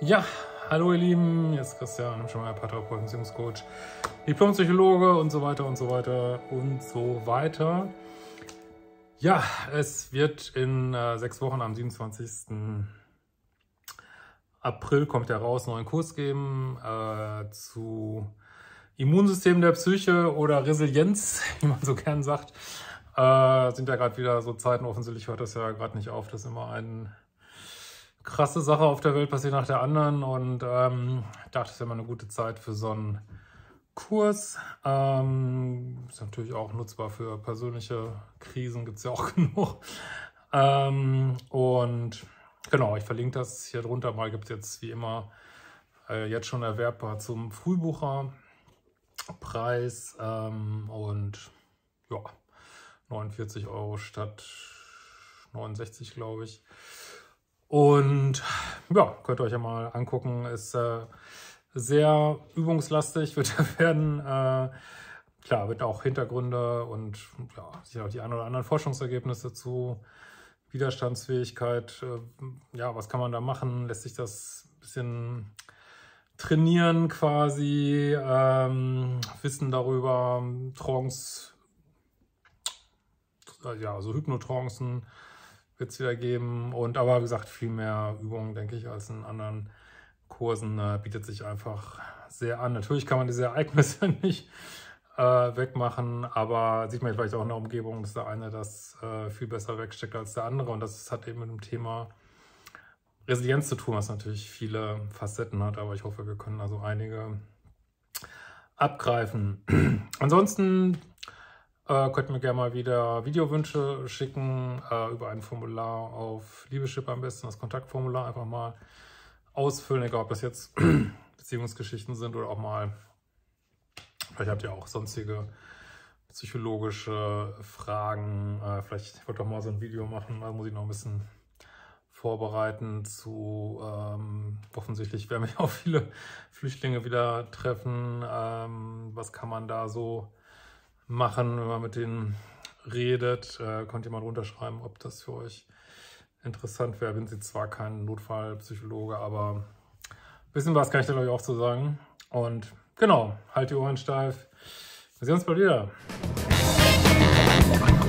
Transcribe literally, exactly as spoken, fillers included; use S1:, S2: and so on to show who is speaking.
S1: Ja, hallo ihr Lieben, hier ist Christian, schon mal Paartherapeut, Beziehungscoach, Diplompsychologe und so weiter und so weiter und so weiter. Ja, es wird in äh, sechs Wochen am siebenundzwanzigsten April kommt der raus, einen neuen Kurs geben äh, zu Immunsystem der Psyche oder Resilienz, wie man so gern sagt. Äh, sind ja gerade wieder so Zeiten, offensichtlich hört das ja gerade nicht auf, dass immer eine krasse Sache auf der Welt passiert nach der anderen und ähm, ich dachte, es ist ja mal eine gute Zeit für so einen Kurs. Ähm, ist natürlich auch nutzbar für persönliche Krisen, gibt es ja auch genug. Ähm, und genau, ich verlinke das hier drunter mal, gibt es jetzt wie immer äh, jetzt schon erwerbbar zum Frühbucherpreis ähm, und ja, neunundvierzig Euro statt neunundsechzig, glaube ich. Und ja, könnt ihr euch ja mal angucken, ist äh, sehr übungslastig, wird er werden. Äh, klar, wird auch Hintergründe und ja, sicher auch die ein oder anderen Forschungsergebnisse zu Widerstandsfähigkeit. Äh, ja, was kann man da machen? Lässt sich das ein bisschen trainieren quasi? Ähm, Wissen darüber, Trance, ja, also Hypnotrancen wird es wieder geben. Und aber wie gesagt, viel mehr Übungen, denke ich, als in anderen Kursen äh, bietet sich einfach sehr an. Natürlich kann man diese Ereignisse nicht äh, wegmachen, aber sieht man vielleicht auch in der Umgebung, dass der eine das äh, viel besser wegsteckt als der andere. Und das hat eben mit dem Thema Resilienz zu tun, was natürlich viele Facetten hat. Aber ich hoffe, wir können also einige abgreifen. Ansonsten Äh, könnt mir gerne mal wieder Videowünsche schicken äh, über ein Formular auf Liebeschip am besten, das Kontaktformular einfach mal ausfüllen, egal ob das jetzt Beziehungsgeschichten sind oder auch mal, vielleicht habt ihr auch sonstige psychologische Fragen, äh, vielleicht ich wollte doch mal so ein Video machen, da muss ich noch ein bisschen vorbereiten zu, ähm, offensichtlich werden wir auch viele Flüchtlinge wieder treffen, ähm, was kann man da so machen, wenn man mit denen redet. Äh, könnt ihr mal drunter schreiben, ob das für euch interessant wäre. Bin sie zwar kein Notfallpsychologe, aber ein bisschen was kann ich da glaube ich auch zu sagen. Und genau, halt die Ohren steif. Wir sehen uns bald wieder.